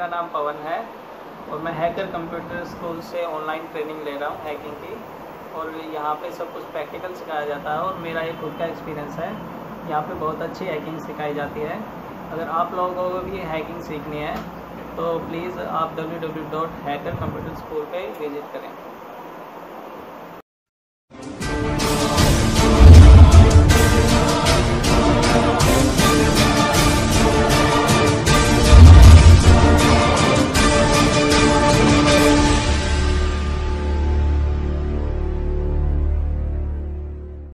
नाम पवन है और मैं हैकर कंप्यूटर स्कूल से ऑनलाइन ट्रेनिंग ले रहा हूँ हैकिंग की। और यहाँ पे सब कुछ प्रैक्टिकल सिखाया जाता है और मेरा एक खुद का एक्सपीरियंस है। यहाँ पे बहुत अच्छी हैकिंग सिखाई जाती है। अगर आप लोगों को भी हैकिंग सीखनी है तो प्लीज़ आप www.hackercomputerschool पे विज़िट करें।